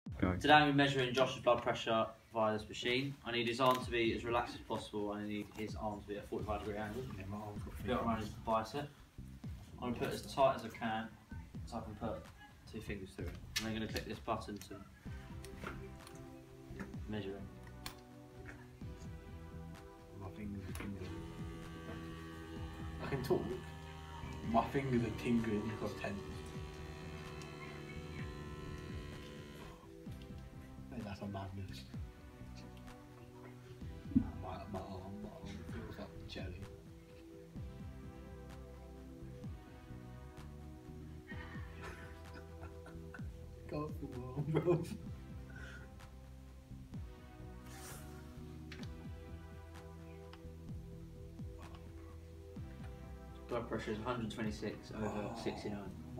Go. Today I'm measuring Josh's blood pressure via this machine. I need his arm to be as relaxed as possible and I need his arm to be at a 45-degree angle. Yeah, my arm's got Built around his bicep. I'm going to put it as tight as I can so I can put 2 fingers through it. And I'm going to click this button to measure him. My fingers are tingling. I can talk. My fingers are tingling because tense. Hey, that's a madness. My arm feels like jelly. Go for my arm, bro. Blood pressure is 126 over 69.